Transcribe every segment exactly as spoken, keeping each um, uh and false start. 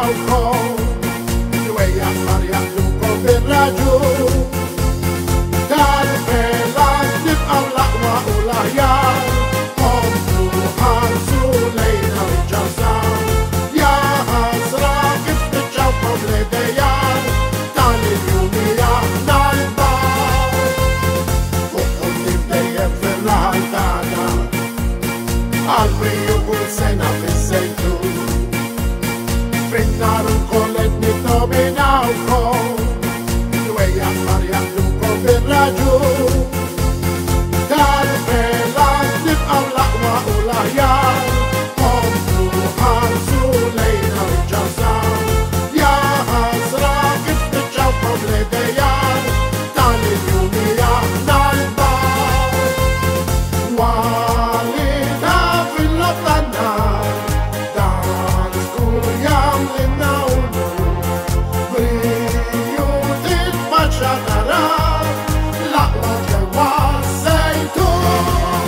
wkoll Dwejja marjaqlukom bir-raġun Tal-bela nibqaw l-aqwa u l-aħjar Komplu ħarsu lejna l-ġazar Ja ħasra kif spiċċawkom l-idejjar Tal-iljumi aħna l-bar Fuqhom nibdejjem fir-raħal tagħna Qalbi u kull sena fis-sejtun Fin-nar ukoll qed niddominawkom Dwejja marjaqlukom bir-raġun Tal-bela nibqaw l-aqwa u l-aħjar Komplu ħarsu lejna l-ġazar Ja ħasra kif spiċċawkom l-idejjar Tal-iljumi aħna l-bar Walida fil-lob tan-nar Dan żgur jagħmlilna unu Briju titfaċċa taraw L-aqwa ġewwa s-sejtun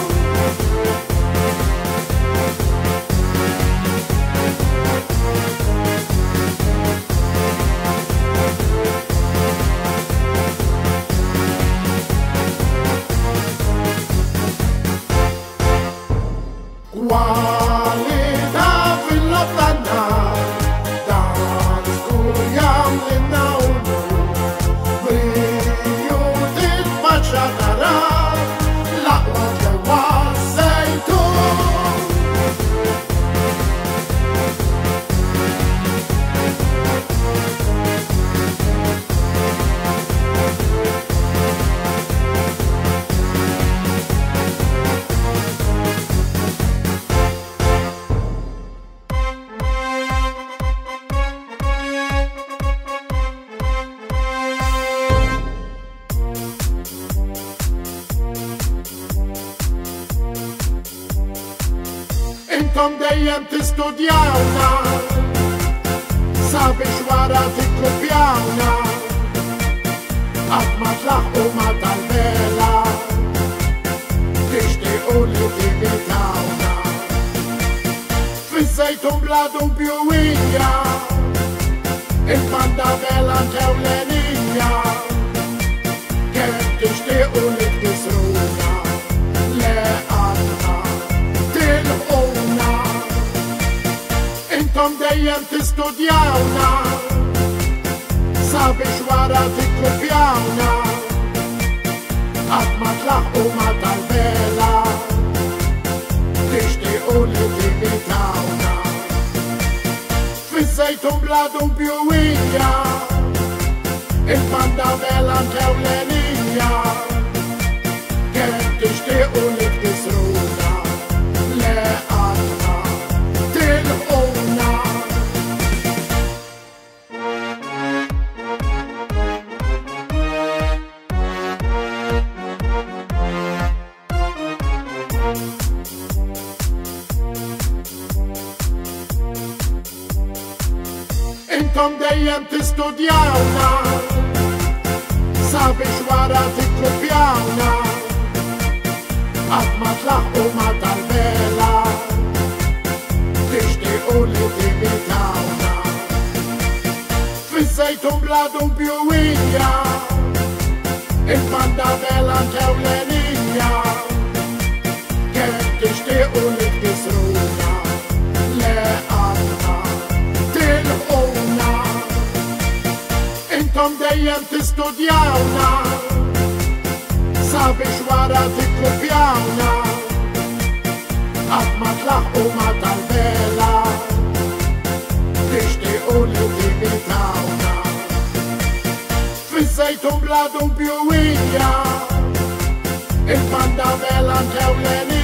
Walida fil-lob tan-nar Dan żgur jagħmlilna unu Briju titfaċċa taraw L-aqwa ġewwa s-sejtun Intom dejjem tistudjawna Sabiex wara tikkupjawna Qatt ma tlaħqu ma tal-bela Tixtiequ li timitawna Fiż-żejtun bla dubju hija Il-banda bela ġewlenija Kemm tixtiequ li tkisruna Le qatt tilquna Intom dejjem tistudjawna Sabiex wara tikkupjawna Qatt ma tlaħqu ma tal-bela Tixtiequ li timitawna Fiż-żejtun bla dubju hija Il-banda bela ġewlenija Kemm tixtiequ li tkisruna Le qatt tilquna Intom dejjem tistudjawna Sabiex wara tikkupjawna Qatt ma tlaħqu ma tal-bela Tixtiequ li timitawna Fiż-żejtun bla dubju hija Il-banda bela ġewlenija Kemm tixtiequ li tkisruna Le qatt tilquna Intom dejjem tistudjawna Sabiex wara tikkupjawna Qatt ma tlaħqu ma tal-bela Tixtiequ li timitawna Fiż-żejtun bla dubju hija Il-banda bela ġewlenija